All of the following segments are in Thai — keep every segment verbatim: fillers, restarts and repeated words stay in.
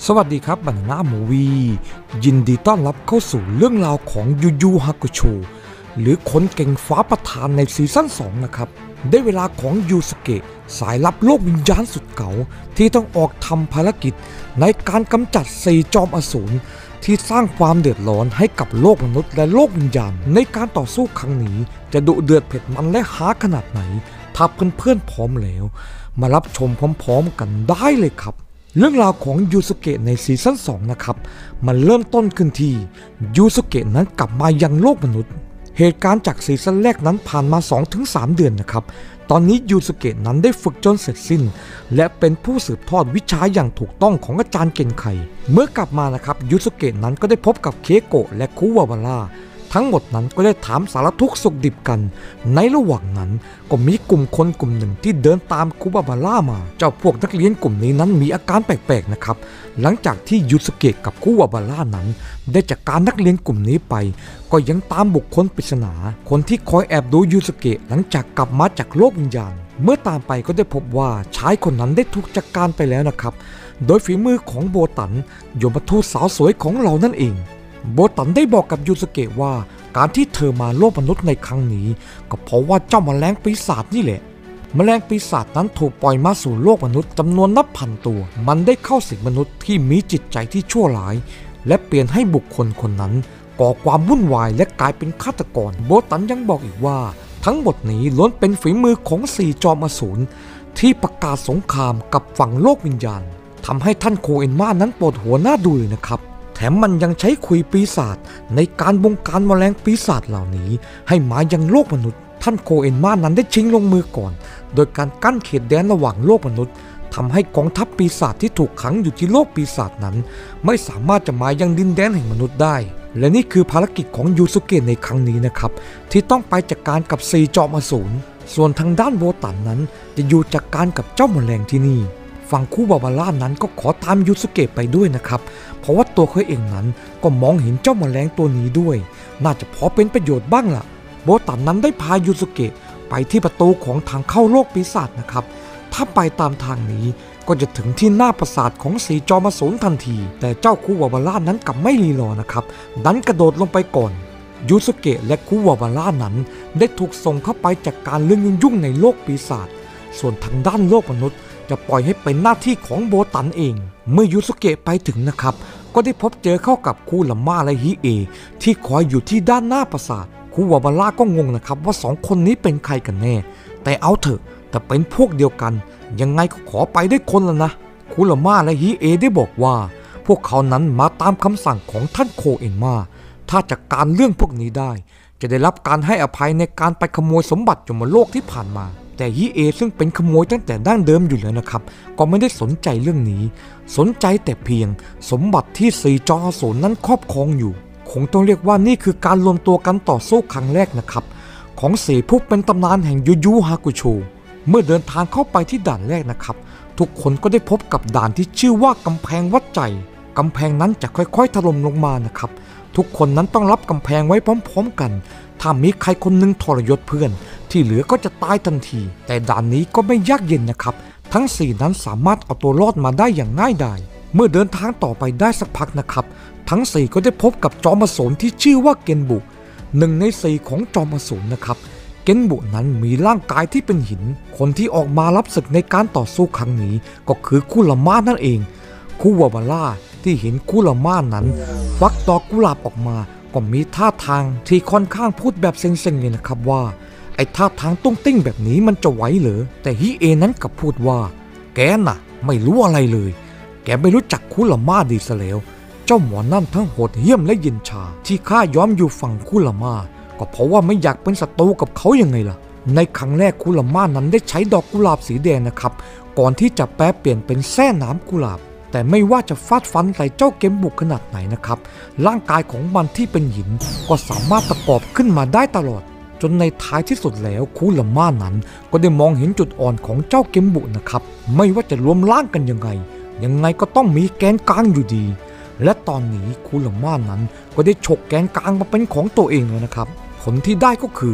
สวัสดีครับบานาน่ามูวียินดีต้อนรับเข้าสู่เรื่องราวของยูยูฮากุโชหรือคนเก่งฟ้าประธานในซีซั่นสองนะครับได้เวลาของยูสเกะสายลับโลกวิญญาณสุดเก๋าที่ต้องออกทำภารกิจในการกำจัดสี่จอมอสูรที่สร้างความเดือดร้อนให้กับโลกมนุษย์และโลกวิญญาณในการต่อสู้ครั้งนี้จะดุเดือดเผ็ดมันและหาขนาดไหนถ้าเพื่อนๆพร้อมแล้วมารับชมพร้อมๆกันได้เลยครับเรื่องราวของยูสุเกะในซีซั่นสองนะครับมันเริ่มต้นขึ้นที่ยูสุเกะนั้นกลับมายังโลกมนุษย์เหตุการณ์จากซีซั่นแรกนั้นผ่านมา สองถึงสาม เดือนนะครับตอนนี้ยูสุเกะนั้นได้ฝึกจนเสร็จสิ้นและเป็นผู้สืบทอดวิชาอย่างถูกต้องของอาจารย์เกนไคเมื่อกลับมานะครับยูสุเกะนั้นก็ได้พบกับเคโกะและคุวาวาร่าทั้งหมดนั้นก็ได้ถามสารทุกข์สุขดิบกันในระหว่างนั้นก็มีกลุ่มคนกลุ่มหนึ่งที่เดินตามคุบาบาร่ามาเจ้าพวกนักเรียนกลุ่มนี้นั้นมีอาการแปลกๆนะครับหลังจากที่ยูสุเกะกับคุบาบาร่านั้นได้จัดการนักเรียนกลุ่มนี้ไปก็ยังตามบุคคลปริศนาคนที่คอยแอบดูยูสุเกะหลังจากกลับมาจากโลกวิญญาณเมื่อตามไปก็ได้พบว่าชายคนนั้นได้ถูกจัดการไปแล้วนะครับโดยฝีมือของโบตันโยมทูตสาวสวยของเรานั่นเองโบตันได้บอกกับยูสุเกะว่าการที่เธอมาโลกมนุษย์ในครั้งนี้ก็เพราะว่าเจ้าแมลงปีศาจนี่แหละแมลงปีศาจนั้นถูกปล่อยมาสู่โลกมนุษย์จำนวนนับพันตัวมันได้เข้าสิงมนุษย์ที่มีจิตใจที่ชั่วร้ายและเปลี่ยนให้บุคคลคนนั้นก่อความวุ่นวายและกลายเป็นฆาตกรโบตันยังบอกอีกว่าทั้งหมดนี้ล้วนเป็นฝีมือของสี่จอมอสูรที่ประกาศสงครามกับฝั่งโลกวิญญาณทำให้ท่านโคเอนมานั้นปวดหัวหน้าดูเลยนะครับแถมมันยังใช้คุยปีศาจในการบงการแมลงปีศาจเหล่านี้ให้มายังโลกมนุษย์ท่านโคเอนมานั้นได้ชิงลงมือก่อนโดยการกั้นเขตแดนระหว่างโลกมนุษย์ทำให้กองทัพปีศาจที่ถูกขังอยู่ที่โลกปีศาจนั้นไม่สามารถจะมายังดินแดนแห่งมนุษย์ได้และนี่คือภารกิจของยูสุเกะในครั้งนี้นะครับที่ต้องไปจัดการกับสี่จอมอสูรส่วนทางด้านโบตันนั้นจะอยู่จัดการกับเจ้าแมลงที่นี่ฝั่งคู่บาบาร่านั้นก็ขอตามยูสุเกะไปด้วยนะครับเพราะว่าตัวเขาเองนั้นก็มองเห็นเจ้าแมลงตัวนี้ด้วยน่าจะพอเป็นประโยชน์บ้างล่ะโบตันนั้นได้พายูสุเกะไปที่ประตูของทางเข้าโลกปีศาจนะครับถ้าไปตามทางนี้ก็จะถึงที่หน้าปราสาทของสีจอมอสูรทันทีแต่เจ้าคู่บาบาร่านั้นกลับไม่รีรอนะครับดันกระโดดลงไปก่อนยูสุเกะและคู่บาบาร่านั้นได้ถูกส่งเข้าไปจัดการเรื่องยุ่งๆในโลกปีศาจส่วนทางด้านโลกมนุษย์จะปล่อยให้เป็นหน้าที่ของโบตันเองเมื่อยูสุเกะไปถึงนะครับก็ได้พบเจอเข้ากับคูลาม่าและฮิเอที่คอยอยู่ที่ด้านหน้าปราสาทคูวาบาร่าก็งงนะครับว่าสองคนนี้เป็นใครกันแน่แต่เอาเถอะแต่เป็นพวกเดียวกันยังไงก็ขอไปได้คนละนะคูลาม่าและฮิเอได้บอกว่าพวกเขานั้นมาตามคำสั่งของท่านโคเอนมาถ้าจัดการเรื่องพวกนี้ได้จะได้รับการให้อภัยในการไปขโมยสมบัติยมโลกที่ผ่านมาแต่ฮิเอซึ่งเป็นขโมยตั้งแต่ดั้งเดิมอยู่แล้วนะครับก็ไม่ได้สนใจเรื่องนี้สนใจแต่เพียงสมบัติที่สี่จอมอสูรนั้นครอบครองอยู่คงต้องเรียกว่านี่คือการรวมตัวกันต่อสู้ครั้งแรกนะครับของสี่ผู้เป็นตำนานแห่งยูยูฮากุโชเมื่อเดินทางเข้าไปที่ด่านแรกนะครับทุกคนก็ได้พบกับด่านที่ชื่อว่ากำแพงวัดใจกำแพงนั้นจะค่อยๆถล่มลงมานะครับทุกคนนั้นต้องรับกำแพงไว้พร้อมๆกันถ้ามีใครคนนึงทรยศเพื่อนที่เหลือก็จะตายทันทีแต่ด่านนี้ก็ไม่ยากเย็นนะครับทั้งสี่นั้นสามารถเอาตัวรอดมาได้อย่างง่ายดายเมื่อเดินทางต่อไปได้สักพักนะครับทั้งสี่ก็ได้พบกับจอมอสูรที่ชื่อว่าเกนบุหนึ่งในสี่ของจอมอสูรนะครับเกนบุนั้นมีร่างกายที่เป็นหินคนที่ออกมารับศึกในการต่อสู้ครั้งนี้ก็คือคุลาม่านั่นเองคุวาบาร่าที่เห็นคุลาม่านั้นฟักดอกกุหลาบออกมาก็มีท่าทางที่ค่อนข้างพูดแบบเซ็งๆเลยนะครับว่าไอ้ท่าทางตุ้งติ้งแบบนี้มันจะไหวเหรอแต่ฮิเอนั้นกลับพูดว่าแกน่ะไม่รู้อะไรเลยแกไม่รู้จักคุลาม่าดีซะแล้วเจ้าหมอนั่นทั้งโหดเหี้ยมและเย็นชาที่ข้าย้อมอยู่ฝั่งคุลาม่าก็เพราะว่าไม่อยากเป็นศัตรูกับเขายังไงล่ะในครั้งแรกคุลาม่านั้นได้ใช้ดอกกุหลาบสีแดงนะครับก่อนที่จะแปลเปลี่ยนเป็นแส้น้ำกุหลาบแต่ไม่ว่าจะฟาดฟันใส่เจ้าเกมบุกขนาดไหนนะครับร่างกายของมันที่เป็นหินก็สามารถประกอบขึ้นมาได้ตลอดจนในท้ายที่สุดแล้วคุลาม่านั้นก็ได้มองเห็นจุดอ่อนของเจ้าเกมบุนะครับไม่ว่าจะรวมร่างกันยังไงยังไงก็ต้องมีแกนกลางอยู่ดีและตอนนี้คุลาม่านั้นก็ได้ฉกแกนกลางมาเป็นของตัวเองแล้วนะครับผลที่ได้ก็คือ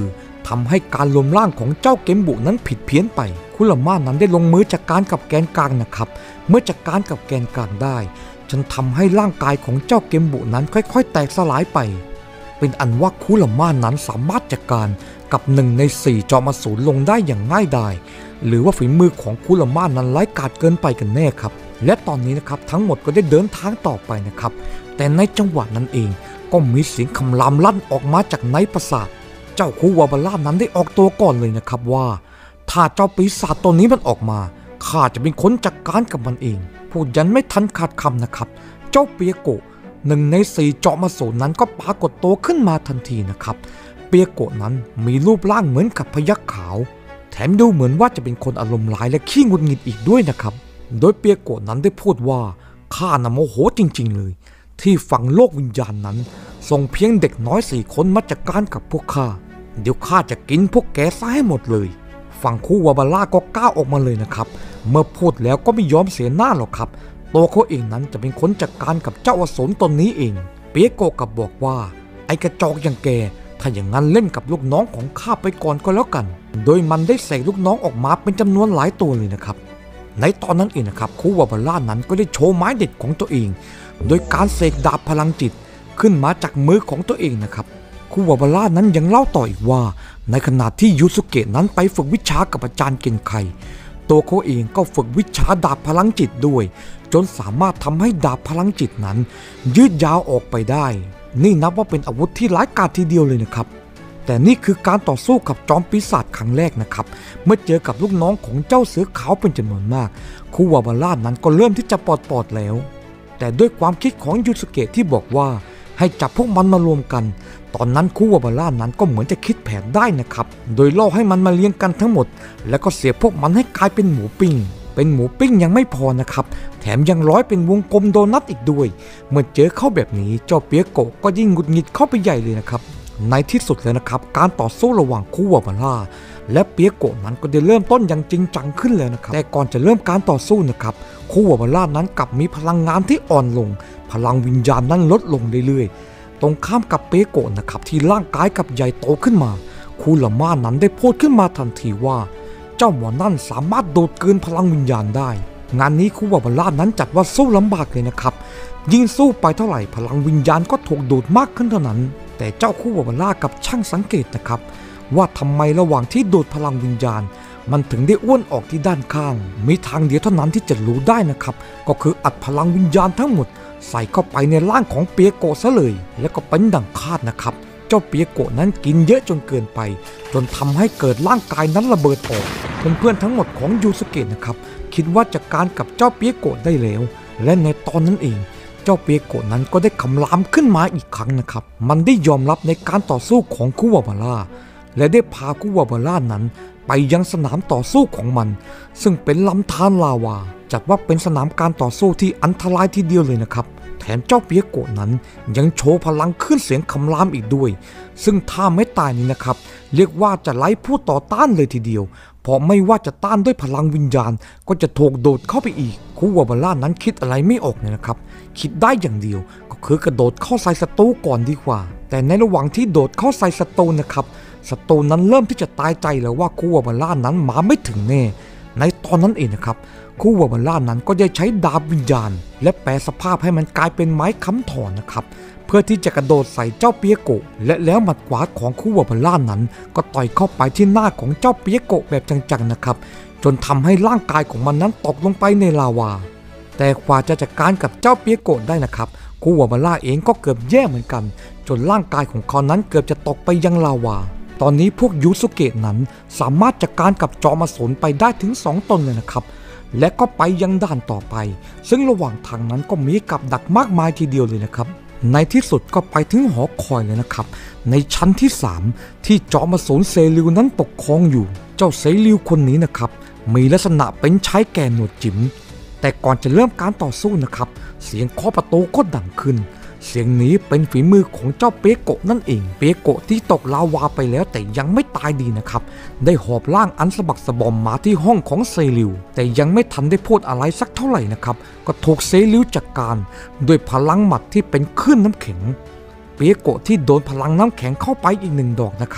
ทำให้การรวมร่างของเจ้าเกมบุนั้นผิดเพี้ยนไปคุราม่านั้นได้ลงมือจัดการกับแกนกลางนะครับเมื่อจัดการกับแกนกลางได้จนทำให้ร่างกายของเจ้าเกมบุนั้นค่อยๆแตกสลายไปเป็นอันว่าคุราม่านั้นสามารถจัดการกับหนึ่งในสี่จอมอสูรลงได้อย่างง่ายดายหรือว่าฝีมือของคุราม่านั้นไร้กาจเกินไปกันแน่ครับและตอนนี้นะครับทั้งหมดก็ได้เดินทางต่อไปนะครับแต่ในจังหวะนั้นเองก็มีเสียงคำรามลั่นออกมาจากในปราสาทเจ้าคูวาบาร่านั้นได้ออกตัวก่อนเลยนะครับว่าถ้าเจ้าปีศาจตัวนี้มันออกมาข้าจะเป็นคนจัดการกับมันเองพูดยันไม่ทันขาดคำนะครับเจ้าเปียโกะหนึ่งในสี่เจาะมาสูนั้นก็ปรากฏตัวขึ้นมาทันทีนะครับเปียโกะนั้นมีรูปร่างเหมือนกับพยัคฆ์ขาวแถมดูเหมือนว่าจะเป็นคนอารมณ์ร้ายและขี้หงุดหงิดอีกด้วยนะครับโดยเปียโกะนั้นได้พูดว่าข้าน่ะโมโหจริงๆเลยที่ฝั่งโลกวิญญาณนั้นส่งเพียงเด็กน้อยสี่คนมาจัดการกับพวกข้าเดี๋ยวข้าจะกินพวกแกซะให้หมดเลยฝั่งคูวาบาร่าก็ก้าวออกมาเลยนะครับเมื่อพูดแล้วก็ไม่ยอมเสียหน้าหรอกครับตัวเขาเองนั้นจะเป็นคนจัดการกับเจ้าอสูรตนนี้เองเปียโกะกับบอกว่าไอ้กระจอกอย่างแกถ้าอย่างนั้นเล่นกับลูกน้องของข้าไปก่อนก็แล้วกันโดยมันได้เสกลูกน้องออกมาเป็นจำนวนหลายตัวเลยนะครับในตอนนั้นเองนะครับคูวาบาร่านั้นก็ได้โชว์ไม้เด็ดของตัวเองโดยการเสกดาบพลังจิตขึ้นมาจากมือของตัวเองนะครับคูวาบาร่านั้นยังเล่าต่ออีกว่าในขณะที่ยูสุเกะนั้นไปฝึกวิชากับอาจารย์เกนไคตัวเขาเองก็ฝึกวิชาดาบพลังจิตด้วยจนสามารถทำให้ดาบพลังจิตนั้นยืดยาวออกไปได้นี่นับว่าเป็นอาวุธที่ร้ายกาจทีเดียวเลยนะครับแต่นี่คือการต่อสู้กับจอมปีศาจครั้งแรกนะครับเมื่อเจอกับลูกน้องของเจ้าเสือขาวเป็นจำนวนมากคูวาบาร่านั้นก็เริ่มที่จะปลอดๆแล้วแต่ด้วยความคิดของยูสุเกะที่บอกว่าให้จับพวกมันมารวมกันตอนนั้นคูวาบาร่านั้นก็เหมือนจะคิดแผนได้นะครับโดยล่อให้มันมาเลี้ยงกันทั้งหมดแล้วก็เสียบพวกมันให้กลายเป็นหมูปิ้งเป็นหมูปิ้งยังไม่พอนะครับแถมยังร้อยเป็นวงกลมโดนัทอีกด้วยเมื่อเจอเข้าแบบนี้เจ้าเปียโกะก็ยิ่งหงุดหงิดเข้าไปใหญ่เลยนะครับในที่สุดแล้วนะครับการต่อสู้ระหว่างคูวาบาร่าและเปียโกะนั้นก็ได้เริ่มต้นอย่างจริงจังขึ้นแล้วนะครับแต่ก่อนจะเริ่มการต่อสู้นะครับคูวาบาร่านั้นกลับมีพลังงานที่อ่อนลงพลังวิญญาณนั้นลดลงเรื่อยๆตรงข้ามกับเปียโกะนะครับที่ร่างกายกับใหญ่โตขึ้นมาคูราม่านั้นได้พูดขึ้นมาทันทีว่าเจ้าหมอนั่นสามารถดูดกลืนพลังวิญญาณได้งานนี้คูวาบาร่านั้นจัดว่าสู้ลำบากเลยนะครับยิ่งสู้ไปเท่าไหร่พลังวิญญาณก็ถูกดูดมากขึ้นเท่านั้นแต่เจ้าคูวาบาร่ากับช่างสังเกตนะครับว่าทำไมระหว่างที่ดูดพลังวิญญาณมันถึงได้อ้วนออกที่ด้านข้างมีทางเดียวเท่านั้นที่จะรู้ได้นะครับก็คืออัดพลังวิญญาณทั้งหมดใส่เข้าไปในร่างของเปียโกะซะเลยแล้วก็เป็นดังคาดนะครับเจ้าเปียโกะนั้นกินเยอะจนเกินไปจนทำให้เกิดร่างกายนั้นระเบิดออกเพื่อนๆทั้งหมดของยูสุเกะนะครับคิดว่าจัดการกับเจ้าเปียโกะได้แล้วและในตอนนั้นเองเจ้าเปียโกะนั้นก็ได้คำรามขึ้นมาอีกครั้งนะครับมันได้ยอมรับในการต่อสู้ของคูวาบาร่าและได้พาคูวาบาร่านั้นไปยังสนามต่อสู้ของมันซึ่งเป็นลำธารลาวาจัดว่าเป็นสนามการต่อสู้ที่อันตรายทีเดียวเลยนะครับแถมเจ้าเปียโกะนั้นยังโชว์พลังขึ้นเสียงคำรามอีกด้วยซึ่งถ้าไม่ตายนี่นะครับเรียกว่าจะไล่ผู้ต่อต้านเลยทีเดียวเพราะไม่ว่าจะต้านด้วยพลังวิญญาณก็จะถูกโดดเข้าไปอีกคูวาบาร่านั้นคิดอะไรไม่ออกเลยนะครับคิดได้อย่างเดียวก็คือกระโดดเข้าใส่ศัตรูก่อนดีกว่าแต่ในระหว่างที่โดดเข้าใส่ศัตรูนะครับศัตรูนั้นเริ่มที่จะตายใจแล้วว่าคูวาบาร่านั้นมาไม่ถึงแน่ในตอนนั้นเองนะครับคูวาบาร่านั้นก็ได้ใช้ดาบวิญญาณและแปลสภาพให้มันกลายเป็นไม้ค้ำถอนนะครับเพื่อที่จะกระโดดใส่เจ้าเปียโกะและแล้วหมัดขวาของคูวาบาร่านั้นก็ต่อยเข้าไปที่หน้าของเจ้าเปียโกะแบบจังๆนะครับจนทำให้ร่างกายของมันนั้นตกลงไปในลาวาแต่กว่าจะจัดการกับเจ้าเปียโกะได้นะครับคูวาบาร่าเองก็เกือบแย่เหมือนกันจนร่างกายของเขานั้นเกือบจะตกไปยังลาวาตอนนี้พวกยูสุเกะนั้นสามารถจัดการกับจอมอสูรไปได้ถึงสองตนเลยนะครับและก็ไปยังด่านต่อไปซึ่งระหว่างทางนั้นก็มีกับดักมากมายทีเดียวเลยนะครับในที่สุดก็ไปถึงหอคอยเลยนะครับในชั้นที่สามที่จอมอสูรเซริวนั้นปกครองอยู่เจ้าเซริวคนนี้นะครับมีลักษณะเป็นชายแก่หนวดจิ๋มแต่ก่อนจะเริ่มการต่อสู้นะครับเสียงเคาะประตูก็ดังขึ้นเสียงนี้เป็นฝีมือของเจ้าเปียโกะนั่นเองเปียโกะที่ตกลาวาไปแล้วแต่ยังไม่ตายดีนะครับได้หอบร่างอันสะบักสะบอมมาที่ห้องของเซริวแต่ยังไม่ทันได้พูดอะไรสักเท่าไหร่นะครับก็ถูกเซริวจัดการด้วยพลังหมัดที่เป็นคลื่นน้ำแข็งเปียโกะที่โดนพลังน้ำแข็งเข้าไปอีกหนึ่งดอกนะครับท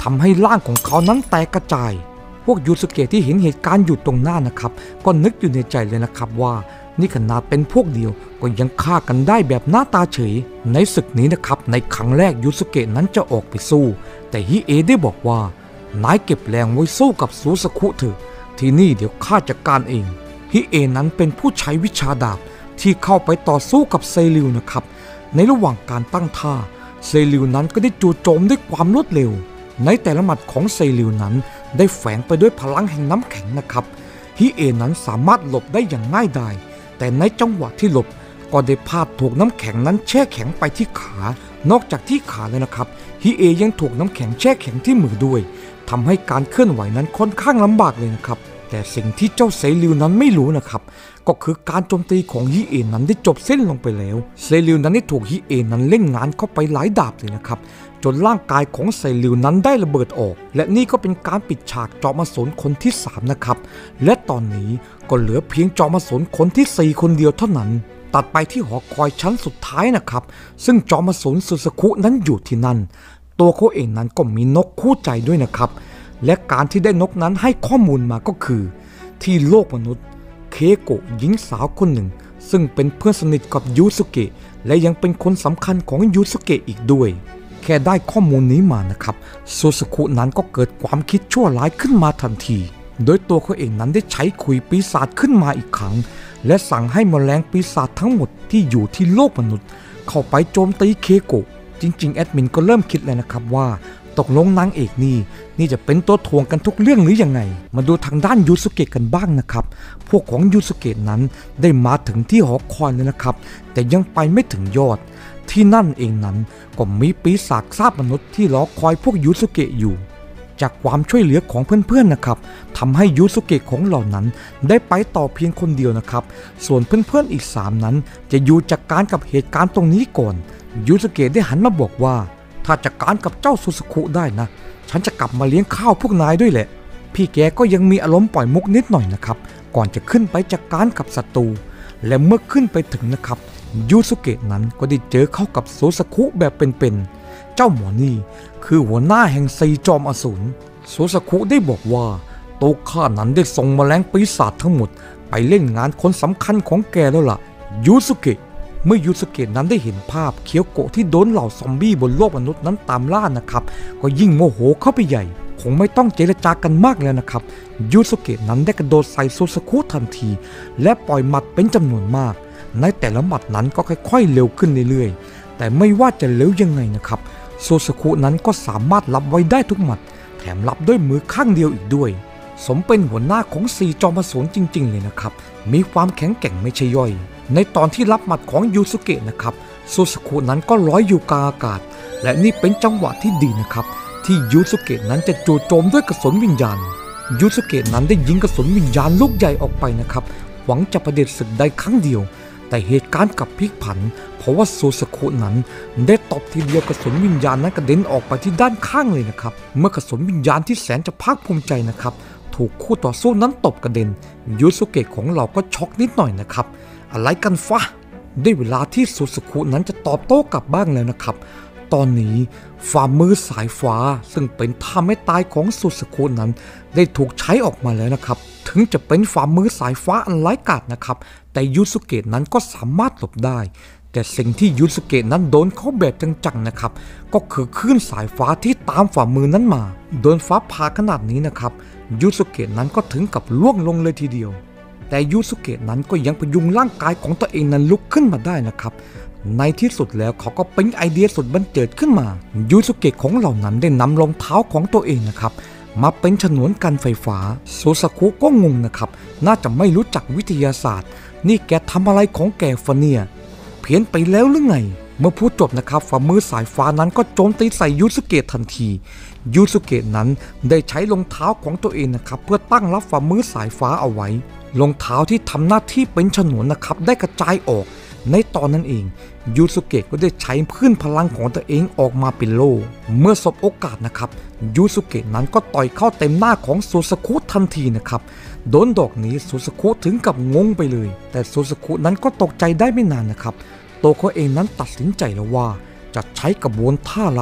ทำให้ร่างของเขานั้นแตกกระจายพวกยูสเกะที่เห็นเหตุการณ์อยู่ตรงหน้านะครับก็นึกอยู่ในใจเลยนะครับว่านี่ขนาดเป็นพวกเดียวก็ยังฆ่ากันได้แบบหน้าตาเฉยในศึกนี้นะครับในครั้งแรกยูสเกะนั้นจะออกไปสู้แต่ฮิเอะได้บอกว่านายเก็บแรงไว้สู้กับซูซาคุเถอะที่นี่เดี๋ยวข้าจัดการเองฮิเอะนั้นเป็นผู้ใช้วิชาดาบที่เข้าไปต่อสู้กับเซริวนะครับในระหว่างการตั้งท่าเซริวนั้นก็ได้จู่โจมด้วยความรวดเร็วในแต่ละหมัดของเซริวนั้นได้แฝงไปด้วยพลังแห่งน้ำแข็งนะครับฮิเอะนั้นสามารถหลบได้อย่างง่ายดายแต่ในจังหวะที่หลบก็ได้พลาดถูกน้ำแข็งนั้นแช่แข็งไปที่ขานอกจากที่ขาแล้วนะครับฮิเอะยังถูกน้ำแข็งแช่แข็งที่มือด้วยทำให้การเคลื่อนไหวนั้นค่อนข้างลำบากเลยนะครับแต่สิ่งที่เจ้าเซริวนั้นไม่รู้นะครับก็คือการโจมตีของฮิเอะนั้นได้จบสิ้นลงไปแล้วเซริวนั้นได้ถูกฮิเอะนั้นเล่นงานเข้าไปหลายดาบเลยนะครับจนร่างกายของเซริวนั้นได้ระเบิดออกและนี่ก็เป็นการปิดฉากจอมอสูรคนที่สามนะครับและตอนนี้ก็เหลือเพียงจอมอสูรคนที่สี่คนเดียวเท่านั้นตัดไปที่หอคอยชั้นสุดท้ายนะครับซึ่งจอมอสูรซูซาคุนั้นอยู่ที่นั่นตัวเขาเองนั้นก็มีนกคู่ใจด้วยนะครับและการที่ได้นกนั้นให้ข้อมูลมาก็คือที่โลกมนุษย์เคโกะหญิงสาวคนหนึ่งซึ่งเป็นเพื่อนสนิทกับยูสุเกะและยังเป็นคนสำคัญของยูสุเกะอีกด้วยแค่ได้ข้อมูลนี้มานะครับซูซาคุนั้นก็เกิดความคิดชั่วร้ายขึ้นมาทันทีโดยตัวเขาเองนั้นได้ใช้ขุยปีศาจขึ้นมาอีกครั้งและสั่งให้แมลงปีศาจทั้งหมดที่อยู่ที่โลกมนุษย์เข้าไปโจมตีเคโกะจริงๆแอดมินก็เริ่มคิดเลยนะครับว่าตกลงนางเอกนี่นี่จะเป็นตัวถ่วงกันทุกเรื่องหรือยังไงมาดูทางด้านยูสุเกะกันบ้างนะครับพวกของยูสุเกะนั้นได้มาถึงที่หอคอยแล้วนะครับแต่ยังไปไม่ถึงยอดที่นั่นเองนั้นก็มีปีศาจซากมนุษย์ที่รอคอยพวกยูสุเกะอยู่จากความช่วยเหลือของเพื่อนๆนะครับทำให้ยูสุเกะของเหล่านั้นได้ไปต่อเพียงคนเดียวนะครับส่วนเพื่อนๆอีกสามนั้นจะอยู่จัดการกับเหตุการณ์ตรงนี้ก่อนยูสุเกะได้หันมาบอกว่าถ้าจัดการกับเจ้าซูซาคุได้นะฉันจะกลับมาเลี้ยงข้าวพวกนายด้วยแหละพี่แกก็ยังมีอารมณ์ปล่อยมุกนิดหน่อยนะครับก่อนจะขึ้นไปจัดการกับศัตรูและเมื่อขึ้นไปถึงนะครับยูสุเกะนั้นก็ได้เจอเข้ากับซูซาคุแบบเป็นๆเจ้าหมอนี่คือหัวหน้าแห่งซีจอมอสูรซูซาคุได้บอกว่าโตข้านั้นได้ส่งแมลงปีศาจทั้งหมดไปเล่นงานคนสำคัญของแกแล้วล่ะยูสุเกะเมื่อยูสุเกะนั้นได้เห็นภาพเคียวโกะที่โดนเหล่าซอมบี้บนโลกมนุษย์นั้นตามล่านะครับก็ยิ่งโมโหเข้าไปใหญ่คงไม่ต้องเจรจากันมากแล้วนะครับยูสุเกะนั้นได้กระโดดใส่ซูซาคุทันทีและปล่อยหมัดเป็นจำนวนมากในแต่ละหมัดนั้นก็ค่อยๆเร็วขึ้นเรื่อยๆแต่ไม่ว่าจะเร็วยังไงนะครับซูซาคุนั้นก็สามารถรับไว้ได้ทุกหมัดแถมรับด้วยมือข้างเดียวอีกด้วยสมเป็นหัวหน้าของสี่จอมอสูรจริงๆเลยนะครับมีความแข็งแกร่งไม่ใช่ย่อยในตอนที่รับหมัดของยูสุเกะนะครับซูซาคุนั้นก็ลอยอยู่กลางอากาศและนี่เป็นจังหวะที่ดีนะครับที่ยูสุเกะนั้นจะจู่โจมด้วยกระสุนวิญญาณยูสุเกะนั้นได้ยิงกระสุนวิญญาณลูกใหญ่ออกไปนะครับหวังจะประเด็จศึกได้ครั้งเดียวแต่เหตุการณ์กลับพลิกผันเพราะว่าซูซาคุนั้นได้ตบทีเดียวกระสุนวิญญาณนั้นกระเด็นออกไปที่ด้านข้างเลยนะครับเมื่อกระสุนวิญญาณที่แสนจะภาคภูมิใจนะครับถูกคู่ต่อสู้นั้นตบกระเด็นยูสุเกะของเราก็ช็อกนิดหน่อยนะครับอะไรกันฟะได้เวลาที่ซูซาคุนั้นจะตอบโต้กลับบ้างแล้วนะครับตอนนี้ฝ่ามือสายฟ้าซึ่งเป็นท่าไม่ตายของซูซาคุนั้นได้ถูกใช้ออกมาแล้วนะครับถึงจะเป็นฝ่ามือสายฟ้าอันไร้กาจนะครับแต่ยูสุเกะนั้นก็สามารถหลบได้แต่สิ่งที่ยูสุเกะนั้นโดนเข้าแบบจังๆนะครับก็คือคลื่นสายฟ้าที่ตามฝ่ามือนั้นมาโดนฟ้าผ่าขนาดนี้นะครับยูสุเกะนั้นก็ถึงกับล่วงลงเลยทีเดียวแต่ยูสุเกะนั้นก็ยังพยุงร่างกายของตัวเองนั้นลุกขึ้นมาได้นะครับในที่สุดแล้วเขาก็เป็นไอเดียสุดบันเจิดขึ้นมายูสุเกะของเหล่านั้นได้นำรองเท้าของตัวเองนะครับมาเป็นฉนวนกันไฟฟ้าซูซาคุก็งงนะครับน่าจะไม่รู้จักวิทยาศาสตร์นี่แกทำอะไรของแกฟะเนี่ยเพี้ยนไปแล้วหรือไงเมื่อพูดจบนะครับฝ่ามือสายฟ้านั้นก็โจมตีใส่ยูสุเกะทันทียูสุเกะนั้นได้ใช้รองเท้าของตัวเองนะครับเพื่อตั้งรับฝ่ามือสายฟ้าเอาไว้รองเท้าที่ทำหน้าที่เป็นฉนวนนะครับได้กระจายออกในตอนนั้นเองยูสุเกะก็ได้ใช้คลื่นพลังของตัวเองออกมาเป็นโล่เมื่อสบโอกาสนะครับยูสุเกะนั้นก็ต่อยเข้าเต็มหน้าของซูซาคุทันทีนะครับโดนดอกนี้ซูซาคุถึงกับงงไปเลยแต่ซูซาคุนั้นก็ตกใจได้ไม่นานนะครับตัวเขาเองนั้นตัดสินใจแล้วว่าจะใช้กระบวนท่าลับ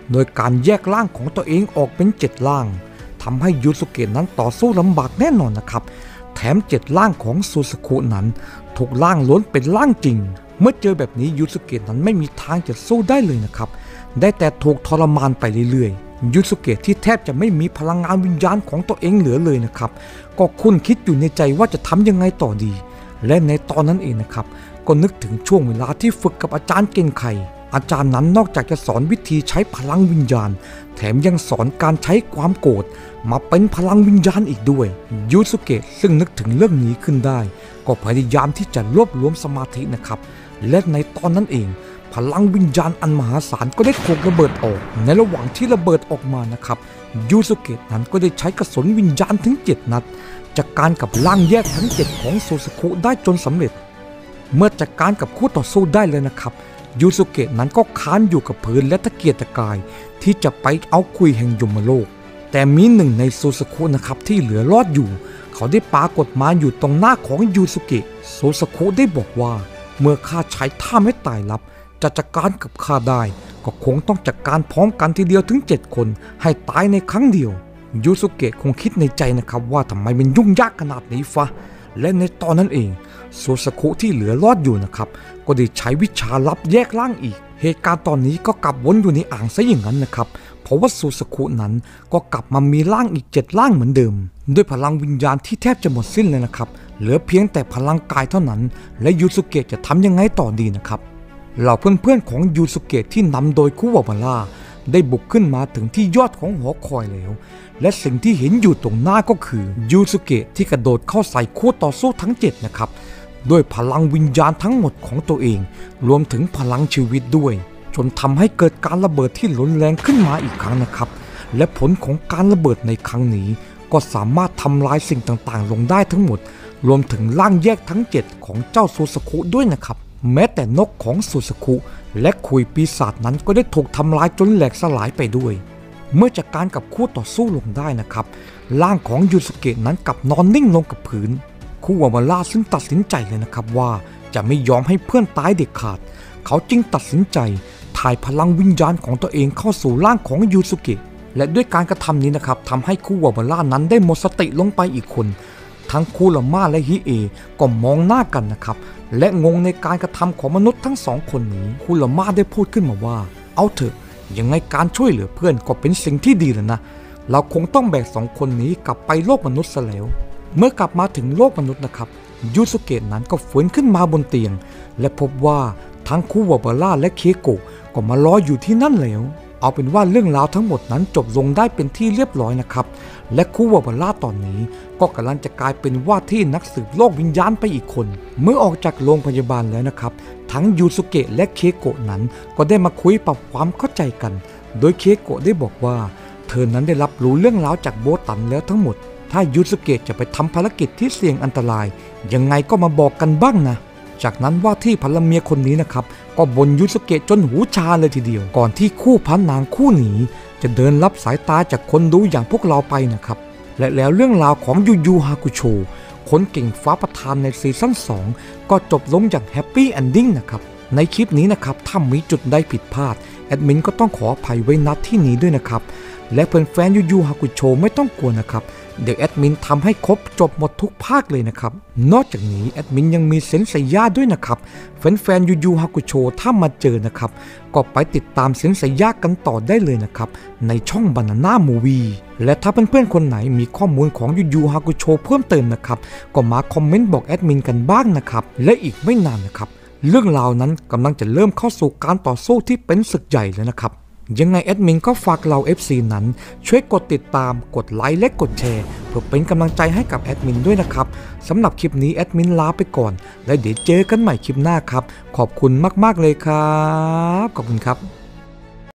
โดยการแยกร่างของตัวเองออกเป็นเจ็ดร่างทำให้ยูสุเกะนั้นต่อสู้ลำบากแน่นอนนะครับแถมเจ็ดร่างของซูซากุนั้นทุกร่างล้วนเป็นร่างจริงเมื่อเจอแบบนี้ยูสุเกะนั้นไม่มีทางจะสู้ได้เลยนะครับได้แต่ถูกทรมานไปเรื่อยๆยูสุเกะที่แทบจะไม่มีพลังงานวิญญาณของตัวเองเหลือเลยนะครับก็คุ้นคิดอยู่ในใจว่าจะทำยังไงต่อดีและในตอนนั้นเองนะครับก็นึกถึงช่วงเวลาที่ฝึกกับอาจารย์เก่งไข่อาจารย์นั้นนอกจากจะสอนวิธีใช้พลังวิญญาณแถมยังสอนการใช้ความโกรธมาเป็นพลังวิญญาณอีกด้วยยูสุเกะซึ่งนึกถึงเรื่องนี้ขึ้นได้ก็พยายามที่จะรวบรวมสมาธินะครับและในตอนนั้นเองพลังวิญญาณอันมหาศาลก็ได้ถูกระเบิดออกในระหว่างที่ระเบิดออกมานะครับยูสุเกะนั้นก็ได้ใช้กระสุนวิญญาณถึงเจ็ดนัดจัดการกับร่างแยกทั้งเจ็ดของซูซากุได้จนสำเร็จเมื่อจัดการกับคู่ต่อสู้ได้เลยนะครับยูสุเกะนั้นก็ค้านอยู่กับพื้นและตะเกียกตะกายที่จะไปเอาคุยแห่งยมโลกแต่มีหนึ่งในซูซากุนะครับที่เหลือรอดอยู่เขาได้ปรากฏมาอยู่ตรงหน้าของยูสุเกะซูซากุได้บอกว่าเมื่อข้าใช้ท่าไม่ตายลับจะจัดการกับข้าได้ก็คงต้องจัดการพร้อมกันทีเดียวถึงเจ็ดคนให้ตายในครั้งเดียวยูสุเกะคงคิดในใจนะครับว่าทำไมมันยุ่งยากขนาดนี้ฟะและในตอนนั้นเองซูซากุที่เหลือรอดอยู่นะครับก็ได้ใช้วิชาลับแยกร่างอีกเหตุการณ์ตอนนี้ก็กลับวนอยู่ในอ่างซะอย่างนั้นนะครับเพราะว่าซูซากุนั้นก็กลับมามีร่างอีกเจ็ดร่างเหมือนเดิมด้วยพลังวิญญาณที่แทบจะหมดสิ้นเลยนะครับเหลือเพียงแต่พลังกายเท่านั้นและยูสุเกะจะทำยังไงต่อดีนะครับเหล่าเพื่อนๆของยูสุเกะที่นำโดยคุวาบาร่าได้บุกขึ้นมาถึงที่ยอดของหอคอยแล้วและสิ่งที่เห็นอยู่ตรงหน้าก็คือยูสุเกะที่กระโดดเข้าใส่คู่ต่อสู้ทั้งเจ็ดนะครับด้วยพลังวิญญาณทั้งหมดของตัวเองรวมถึงพลังชีวิตด้วยจนทำให้เกิดการระเบิดที่รุนแรงขึ้นมาอีกครั้งนะครับและผลของการระเบิดในครั้งนี้ก็สามารถทำลายสิ่งต่างๆลงได้ทั้งหมดรวมถึงร่างแยกทั้งเจ็ดของเจ้าซูซากุด้วยนะครับแม้แต่นกของซูซากุและคุยปีศาจนั้นก็ได้ถูกทำลายจนแหลกสลายไปด้วยเมื่อจัดการกับคู่ต่อสู้ลงได้นะครับร่างของยูสุเกะนั้นกลับนอนนิ่งลงกับพื้นคุวาบาร่าซึ่งตัดสินใจเลยนะครับว่าจะไม่ยอมให้เพื่อนตายเด็ดขาดเขาจึงตัดสินใจถ่ายพลังวิญญาณของตัวเองเข้าสู่ร่างของยูสุเกะและด้วยการกระทำนี้นะครับทำให้คุวาบาร่านั้นได้หมดสติลงไปอีกคนทั้งคุราม่าและฮิเอก็มองหน้ากันนะครับและงงในการกระทำของมนุษย์ทั้งสองคนนี้คุราม่าได้พูดขึ้นมาว่าเอาเถอะยังไงการช่วยเหลือเพื่อนก็เป็นสิ่งที่ดีแล้วนะเราคงต้องแบกสองคนนี้กลับไปโลกมนุษย์ซะแล้วเมื่อกลับมาถึงโลกมนุษย์นะครับยูสุเกะนั้นก็ฟื้นขึ้นมาบนเตียงและพบว่าทั้งคุวาบาร่าและเคโกะก็มารออยู่ที่นั่นแล้วเอาเป็นว่าเรื่องราวทั้งหมดนั้นจบลงได้เป็นที่เรียบร้อยนะครับและคุวาบาร่าตอนนี้ก็กำลังจะกลายเป็นว่าที่นักสืบโลกวิญญาณไปอีกคนเมื่อออกจากโรงพยาบาลแล้วนะครับทั้งยูสุเกะและเคโกะนั้นก็ได้มาคุยปรับความเข้าใจกันโดยเคโกะได้บอกว่าเธอนั้นได้รับรู้เรื่องราวจากโบตันแล้วทั้งหมดถ้ายูสุเกะจะไปทำภารกิจที่เสี่ยงอันตรายยังไงก็มาบอกกันบ้างนะจากนั้นว่าที่ภรรเมียคนนี้นะครับก็บ่นยูสุเกะจนหูชาเลยทีเดียวก่อนที่คู่พันนางคู่นี้จะเดินรับสายตาจากคนดูอย่างพวกเราไปนะครับและแล้วเรื่องราวของยูยูฮากุโชคนเก่งฟ้าประทานในซีซั่นสองก็จบลงอย่างแฮปปี้เอนดิ้งนะครับในคลิปนี้นะครับถ้ามีจุดใดผิดพลาดแอดมินก็ต้องขออภัยไว้ณที่นี้ด้วยนะครับและเพื่อนแฟนยูยูฮากุโชไม่ต้องกลัวนะครับเดี๋ยวแอดมินทำให้ครบจบหมดทุกภาคเลยนะครับนอกจากนี้แอดมินยังมีเซนเซย่าด้วยนะครับแฟนๆยูยูฮากุโชถ้ามาเจอนะครับก็ไปติดตามเซนเซย่ากันต่อได้เลยนะครับในช่องบานาน่ามูวีและถ้าเพื่อนๆคนไหนมีข้อมูลของยูยูฮากุโชเพิ่มเติมนะครับก็มาคอมเมนต์บอกแอดมินกันบ้างนะครับและอีกไม่นานนะครับเรื่องราวนั้นกำลังจะเริ่มเข้าสู่การต่อสู้ที่เป็นศึกใหญ่แล้วนะครับยังไงแอดมินก็ฝากเรา เอฟ ซี นั้นช่วยกดติดตามกดไลค์และกดแชร์เพื่อเป็นกำลังใจให้กับแอดมินด้วยนะครับสำหรับคลิปนี้แอดมินลาไปก่อนและเดี๋ยวเจอกันใหม่คลิปหน้าครับขอบคุณมากๆเลยครับขอบคุณครับ